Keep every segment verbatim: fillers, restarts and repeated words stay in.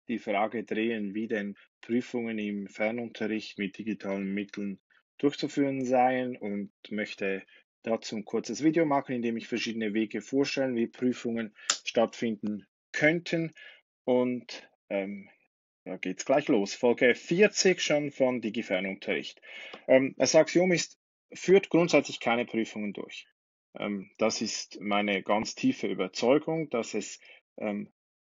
die Frage drehen, wie denn Prüfungen im Fernunterricht mit digitalen Mitteln durchzuführen seien und möchte dazu ein kurzes Video machen, in dem ich verschiedene Wege vorstellen, wie Prüfungen stattfinden könnten. Und ähm, da geht's gleich los. Folge vierzig schon von Digi-Fernunterricht. Ähm, das Axiom ist, führt grundsätzlich keine Prüfungen durch. Ähm, das ist meine ganz tiefe Überzeugung, dass es ähm,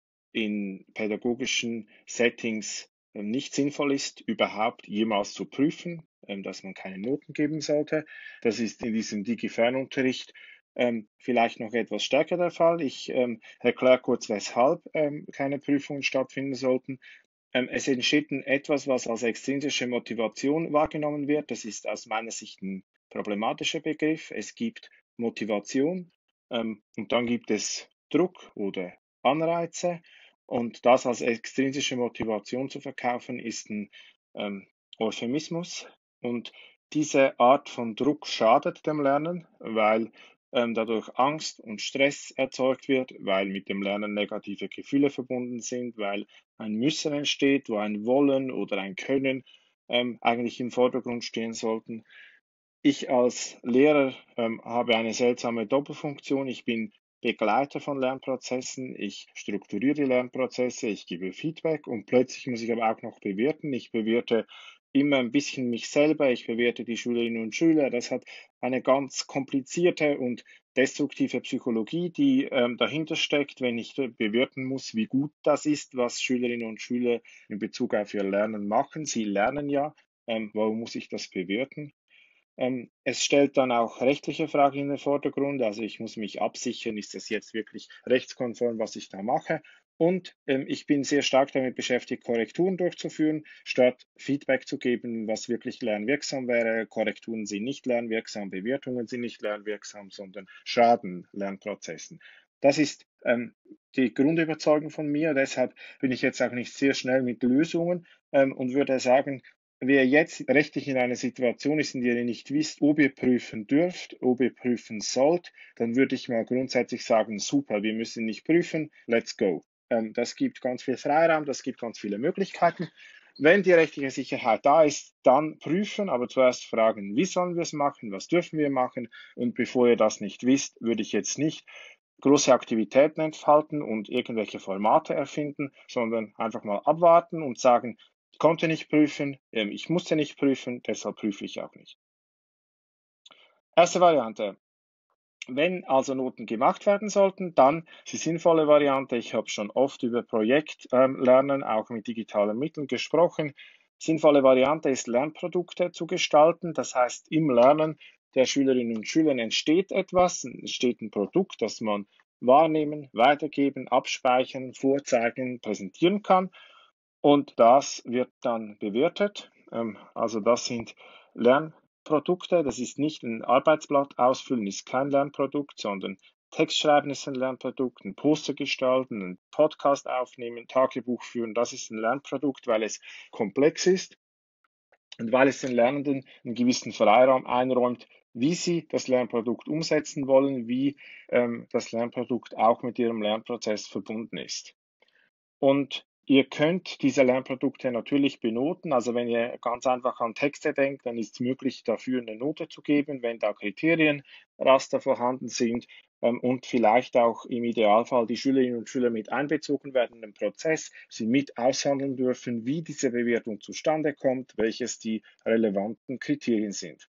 in pädagogischen Settings ähm, nicht sinnvoll ist, überhaupt jemals zu prüfen, ähm, dass man keine Noten geben sollte. Das ist in diesem Digi-Fernunterricht ähm, vielleicht noch etwas stärker der Fall. Ich ähm, erkläre kurz, weshalb ähm, keine Prüfungen stattfinden sollten. Ähm, es entsteht etwas, was als extrinsische Motivation wahrgenommen wird. Das ist aus meiner Sicht ein problematischer Begriff. Es gibt Motivation ähm, und dann gibt es Druck oder Anreize. Und das als extrinsische Motivation zu verkaufen, ist ein ähm, Euphemismus. Und diese Art von Druck schadet dem Lernen, weil ähm, dadurch Angst und Stress erzeugt wird, weil mit dem Lernen negative Gefühle verbunden sind, weil ein Müssen entsteht, wo ein Wollen oder ein Können ähm, eigentlich im Vordergrund stehen sollten. Ich als Lehrer ähm, habe eine seltsame Doppelfunktion. Ich bin Begleiter von Lernprozessen, ich strukturiere die Lernprozesse, ich gebe Feedback und plötzlich muss ich aber auch noch bewerten. Ich bewerte immer ein bisschen mich selber, ich bewerte die Schülerinnen und Schüler. Das hat eine ganz komplizierte und destruktive Psychologie, die ähm, dahinter steckt, wenn ich bewerten muss, wie gut das ist, was Schülerinnen und Schüler in Bezug auf ihr Lernen machen. Sie lernen ja, ähm, warum muss ich das bewerten? Ähm, es stellt dann auch rechtliche Fragen in den Vordergrund. Also ich muss mich absichern, ist das jetzt wirklich rechtskonform, was ich da mache? Und ähm, ich bin sehr stark damit beschäftigt, Korrekturen durchzuführen, statt Feedback zu geben, was wirklich lernwirksam wäre. Korrekturen sind nicht lernwirksam, Bewertungen sind nicht lernwirksam, sondern schaden Lernprozessen. Das ist ähm, die Grundüberzeugung von mir. Deshalb bin ich jetzt auch nicht sehr schnell mit Lösungen ähm, und würde sagen, wer jetzt rechtlich in einer Situation ist, in der ihr nicht wisst, ob ihr prüfen dürft, ob ihr prüfen sollt, dann würde ich mal grundsätzlich sagen, super, wir müssen nicht prüfen, let's go. Ähm, das gibt ganz viel Freiraum, das gibt ganz viele Möglichkeiten. Wenn die rechtliche Sicherheit da ist, dann prüfen, aber zuerst fragen, wie sollen wir es machen, was dürfen wir machen, und bevor ihr das nicht wisst, würde ich jetzt nicht große Aktivitäten entfalten und irgendwelche Formate erfinden, sondern einfach mal abwarten und sagen, ich konnte nicht prüfen, ähm, ich musste nicht prüfen, deshalb prüfe ich auch nicht. Erste Variante. Wenn also Noten gemacht werden sollten, dann die sinnvolle Variante. Ich habe schon oft über Projektlernen, ähm, auch mit digitalen Mitteln gesprochen. Sinnvolle Variante ist, Lernprodukte zu gestalten. Das heißt, im Lernen der Schülerinnen und Schüler entsteht etwas, entsteht ein Produkt, das man wahrnehmen, weitergeben, abspeichern, vorzeigen, präsentieren kann. Und das wird dann bewertet. Ähm, also das sind Lernprodukte. Das ist nicht ein Arbeitsblatt ausfüllen, ist kein Lernprodukt, sondern Text schreiben ist ein Lernprodukt, ein Poster gestalten, ein Podcast aufnehmen, Tagebuch führen. Das ist ein Lernprodukt, weil es komplex ist und weil es den Lernenden einen gewissen Freiraum einräumt, wie sie das Lernprodukt umsetzen wollen, wie ähm, das Lernprodukt auch mit ihrem Lernprozess verbunden ist. Und ihr könnt diese Lernprodukte natürlich benoten. Also wenn ihr ganz einfach an Texte denkt, dann ist es möglich, dafür eine Note zu geben, wenn da Kriterienraster vorhanden sind ähm, und vielleicht auch im Idealfall die Schülerinnen und Schüler mit einbezogen werden in den Prozess, sie mit aushandeln dürfen, wie diese Bewertung zustande kommt, welches die relevanten Kriterien sind.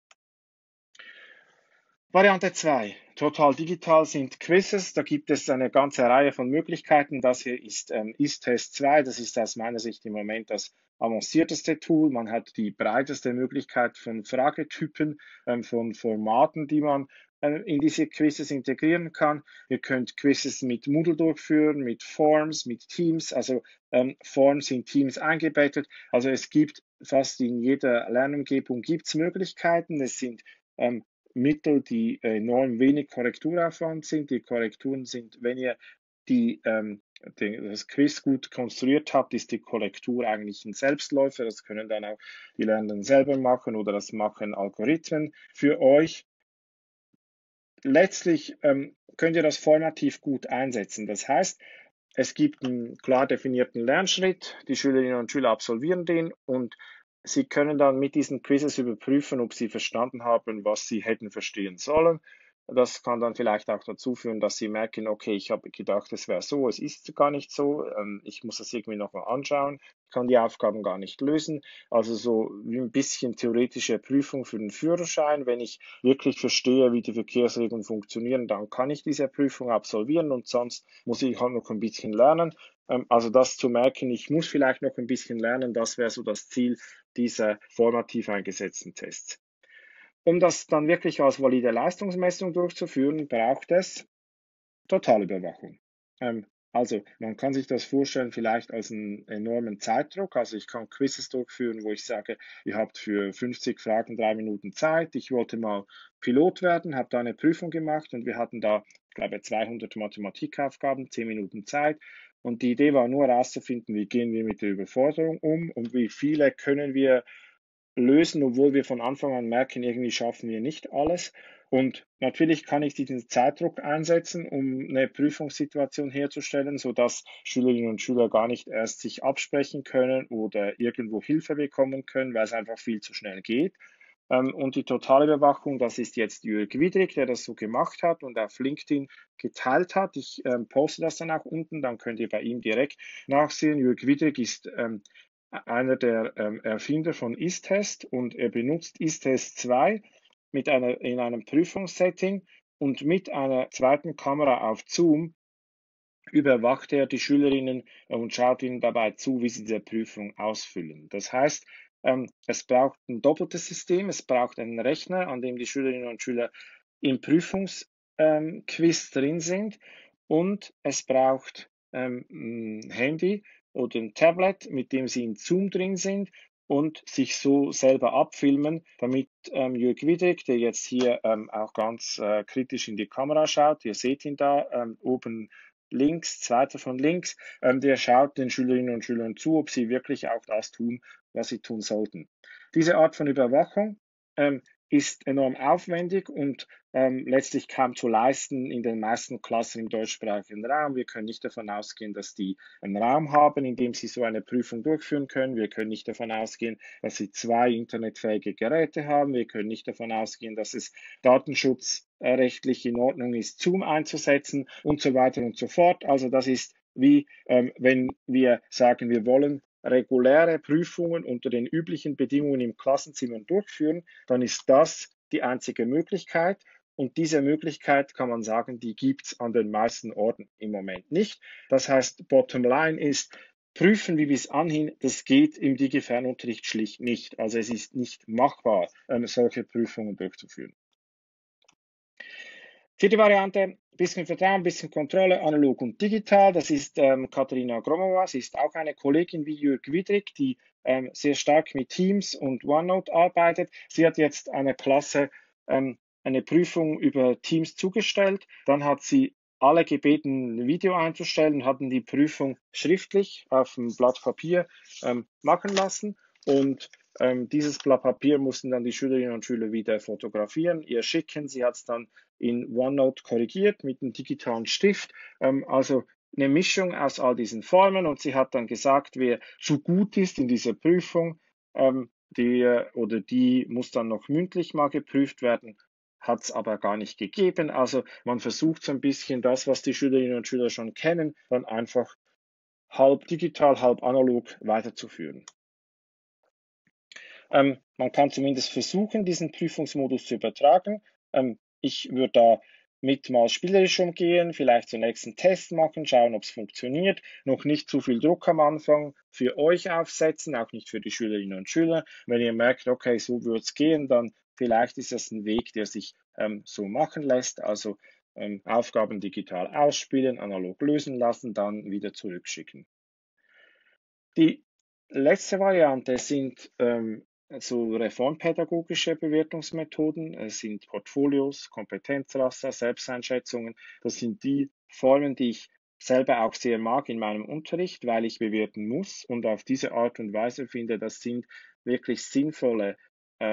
Variante zwei, total digital, sind Quizzes. Da gibt es eine ganze Reihe von Möglichkeiten. Das hier ist ähm, ISTest zwei. Das ist aus meiner Sicht im Moment das avancierteste Tool. Man hat die breiteste Möglichkeit von Fragetypen, ähm, von Formaten, die man äh, in diese Quizzes integrieren kann. Ihr könnt Quizzes mit Moodle durchführen, mit Forms, mit Teams. Also ähm, Forms in Teams eingebettet. Also es gibt fast in jeder Lernumgebung gibt's Möglichkeiten. Es sind ähm, Mittel, die enorm wenig Korrekturaufwand sind. Die Korrekturen sind, wenn ihr die, ähm, den, das Quiz gut konstruiert habt, ist die Korrektur eigentlich ein Selbstläufer. Das können dann auch die Lernenden selber machen oder das machen Algorithmen für euch. Letztlich ähm, könnt ihr das formativ gut einsetzen. Das heißt, es gibt einen klar definierten Lernschritt, die Schülerinnen und Schüler absolvieren den und sie können dann mit diesen Quizzes überprüfen, ob sie verstanden haben, was sie hätten verstehen sollen. Das kann dann vielleicht auch dazu führen, dass sie merken, okay, ich habe gedacht, es wäre so, es ist gar nicht so, ähm, ich muss das irgendwie nochmal anschauen, ich kann die Aufgaben gar nicht lösen. Also so wie ein bisschen theoretische Prüfung für den Führerschein. Wenn ich wirklich verstehe, wie die Verkehrsregeln funktionieren, dann kann ich diese Prüfung absolvieren und sonst muss ich halt noch ein bisschen lernen. Ähm, also das zu merken, ich muss vielleicht noch ein bisschen lernen, das wäre so das Ziel dieser formativ eingesetzten Tests. Um das dann wirklich als valide Leistungsmessung durchzuführen, braucht es Totalüberwachung. Ähm, also man kann sich das vorstellen vielleicht als einen enormen Zeitdruck. Also ich kann Quizzes durchführen, wo ich sage, ihr habt für fünfzig Fragen drei Minuten Zeit. Ich wollte mal Pilot werden, habe da eine Prüfung gemacht und wir hatten da, ich glaube, zweihundert Mathematikaufgaben, zehn Minuten Zeit. Und die Idee war nur herauszufinden, wie gehen wir mit der Überforderung um und wie viele können wir lösen, obwohl wir von Anfang an merken, irgendwie schaffen wir nicht alles. Und natürlich kann ich diesen Zeitdruck einsetzen, um eine Prüfungssituation herzustellen, sodass Schülerinnen und Schüler gar nicht erst sich absprechen können oder irgendwo Hilfe bekommen können, weil es einfach viel zu schnell geht. Ähm, und die Totalüberwachung, das ist jetzt Jörg Widrig, der das so gemacht hat und auf LinkedIn geteilt hat. Ich ähm, poste das dann auch unten, dann könnt ihr bei ihm direkt nachsehen. Jörg Widrig ist ähm, einer der ähm, Erfinder von ISTEST und er benutzt ISTEST zwei mit einer, in einem Prüfungssetting und mit einer zweiten Kamera auf Zoom überwacht er die Schülerinnen und schaut ihnen dabei zu, wie sie diese Prüfung ausfüllen. Das heißt, ähm, es braucht ein doppeltes System, es braucht einen Rechner, an dem die Schülerinnen und Schüler im Prüfungsquiz ähm, drin sind und es braucht ähm, ein Handy oder ein Tablet, mit dem sie in Zoom drin sind und sich so selber abfilmen, damit ähm, Jörg Widrig, der jetzt hier ähm, auch ganz äh, kritisch in die Kamera schaut, ihr seht ihn da ähm, oben links, zweiter von links, ähm, der schaut den Schülerinnen und Schülern zu, ob sie wirklich auch das tun, was sie tun sollten. Diese Art von Überwachung ähm, ist enorm aufwendig und ähm, letztlich kaum zu leisten in den meisten Klassen im deutschsprachigen Raum. Wir können nicht davon ausgehen, dass die einen Raum haben, in dem sie so eine Prüfung durchführen können. Wir können nicht davon ausgehen, dass sie zwei internetfähige Geräte haben. Wir können nicht davon ausgehen, dass es datenschutzrechtlich in Ordnung ist, Zoom einzusetzen und so weiter und so fort. Also das ist wie ähm, wenn wir sagen, wir wollen reguläre Prüfungen unter den üblichen Bedingungen im Klassenzimmer durchführen, dann ist das die einzige Möglichkeit. Und diese Möglichkeit kann man sagen, die gibt es an den meisten Orten im Moment nicht. Das heißt, bottom line ist, prüfen wie bis anhin, das geht im Digi-Fernunterricht schlicht nicht. Also es ist nicht machbar, ähm, solche Prüfungen durchzuführen. Vierte Variante, bisschen Vertrauen, bisschen Kontrolle, analog und digital. Das ist ähm, Katharina Gromova. Sie ist auch eine Kollegin wie Jörg Widrig, die ähm, sehr stark mit Teams und OneNote arbeitet. Sie hat jetzt einer Klasse ähm, eine Prüfung über Teams zugestellt. Dann hat sie alle gebeten, ein Video einzustellen und hatten die Prüfung schriftlich auf einem Blatt Papier ähm, machen lassen. Und ähm, dieses Blatt Papier mussten dann die Schülerinnen und Schüler wieder fotografieren, ihr schicken. Sie hat es dann in OneNote korrigiert mit einem digitalen Stift. Ähm, also eine Mischung aus all diesen Formen und sie hat dann gesagt, wer zu gut ist in dieser Prüfung, ähm, die oder die muss dann noch mündlich mal geprüft werden, hat es aber gar nicht gegeben. Also man versucht so ein bisschen das, was die Schülerinnen und Schüler schon kennen, dann einfach halb digital, halb analog weiterzuführen. Ähm, man kann zumindest versuchen, diesen Prüfungsmodus zu übertragen. Ähm, ich würde da mit mal spielerisch umgehen, vielleicht zunächst einen Test machen, schauen, ob es funktioniert. Noch nicht zu viel Druck am Anfang für euch aufsetzen, auch nicht für die Schülerinnen und Schüler. Wenn ihr merkt, okay, so wird es gehen, dann vielleicht ist das ein Weg, der sich ähm, so machen lässt. Also ähm, Aufgaben digital ausspielen, analog lösen lassen, dann wieder zurückschicken. Die letzte Variante sind ähm, so reformpädagogische Bewertungsmethoden. Es sind Portfolios, Kompetenzraster, Selbsteinschätzungen. Das sind die Formen, die ich selber auch sehr mag in meinem Unterricht, weil ich bewerten muss. Und auf diese Art und Weise finde, das sind wirklich sinnvolle ähm,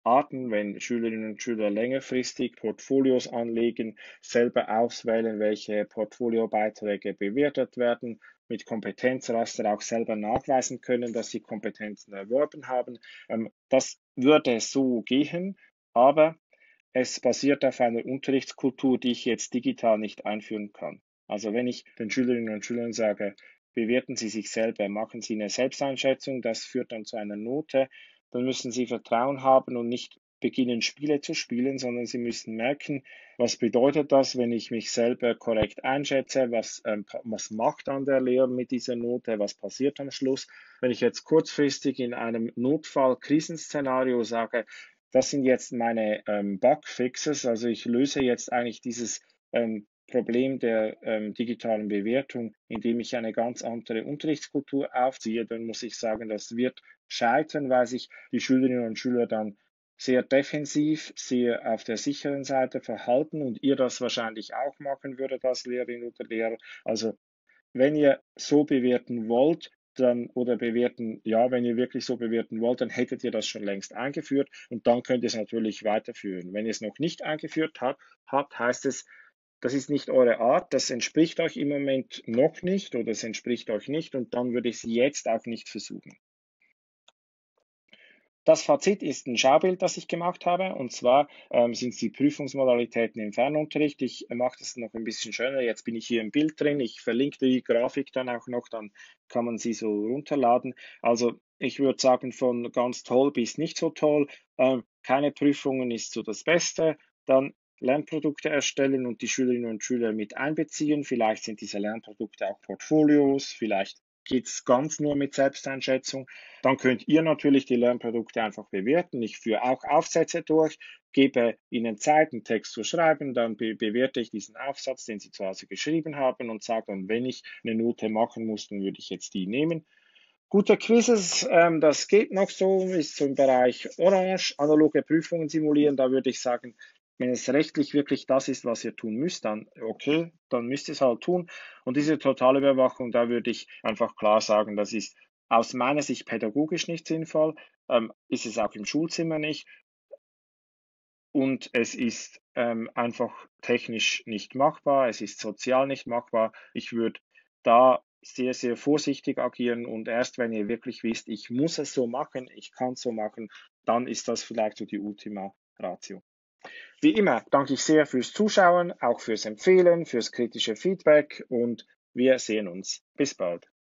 Arten, wenn Schülerinnen und Schüler längerfristig Portfolios anlegen, selber auswählen, welche Portfoliobeiträge bewertet werden, mit Kompetenzraster auch selber nachweisen können, dass sie Kompetenzen erworben haben. Ähm, das würde so gehen, aber es basiert auf einer Unterrichtskultur, die ich jetzt digital nicht einführen kann. Also wenn ich den Schülerinnen und Schülern sage, bewerten Sie sich selber, machen Sie eine Selbsteinschätzung, das führt dann zu einer Note, dann müssen Sie Vertrauen haben und nicht beginnen, Spiele zu spielen, sondern Sie müssen merken, was bedeutet das, wenn ich mich selber korrekt einschätze, was, ähm, was macht dann der Lehrer mit dieser Note, was passiert am Schluss. Wenn ich jetzt kurzfristig in einem Notfall-Krisenszenario sage, das sind jetzt meine ähm, Bugfixes, also ich löse jetzt eigentlich dieses ähm, Problem der ähm, digitalen Bewertung, indem ich eine ganz andere Unterrichtskultur aufziehe, dann muss ich sagen, das wird scheitern, weil sich die Schülerinnen und Schüler dann sehr defensiv, sehr auf der sicheren Seite verhalten und ihr das wahrscheinlich auch machen würdet als Lehrerin oder Lehrer. Also wenn ihr so bewerten wollt, dann oder bewerten, ja, wenn ihr wirklich so bewerten wollt, dann hättet ihr das schon längst eingeführt und dann könnt ihr es natürlich weiterführen. Wenn ihr es noch nicht eingeführt habt, habt heißt es, das ist nicht eure Art, das entspricht euch im Moment noch nicht oder es entspricht euch nicht und dann würde ich es jetzt auch nicht versuchen. Das Fazit ist ein Schaubild, das ich gemacht habe, und zwar ähm, sind es die Prüfungsmodalitäten im Fernunterricht. Ich mache das noch ein bisschen schöner. Jetzt bin ich hier im Bild drin. Ich verlinke die Grafik dann auch noch, dann kann man sie so runterladen. Also ich würde sagen, von ganz toll bis nicht so toll. Ähm, keine Prüfungen ist so das Beste. Dann Lernprodukte erstellen und die Schülerinnen und Schüler mit einbeziehen. Vielleicht sind diese Lernprodukte auch Portfolios, vielleicht geht es ganz nur mit Selbsteinschätzung. Dann könnt ihr natürlich die Lernprodukte einfach bewerten. Ich führe auch Aufsätze durch, gebe Ihnen Zeit, einen Text zu schreiben, dann be bewerte ich diesen Aufsatz, den Sie zu Hause geschrieben haben und sage dann, wenn ich eine Note machen muss, dann würde ich jetzt die nehmen. Gute Quizzes, ähm, das geht noch so, ist so im Bereich Orange, analoge Prüfungen simulieren, da würde ich sagen, wenn es rechtlich wirklich das ist, was ihr tun müsst, dann okay, dann müsst ihr es halt tun. Und diese Totalüberwachung, da würde ich einfach klar sagen, das ist aus meiner Sicht pädagogisch nicht sinnvoll, ähm, ist es auch im Schulzimmer nicht und es ist ähm, einfach technisch nicht machbar, es ist sozial nicht machbar. Ich würde da sehr, sehr vorsichtig agieren und erst wenn ihr wirklich wisst, ich muss es so machen, ich kann es so machen, dann ist das vielleicht so die Ultima Ratio. Wie immer danke ich sehr fürs Zuschauen, auch fürs Empfehlen, fürs kritische Feedback und wir sehen uns. Bis bald.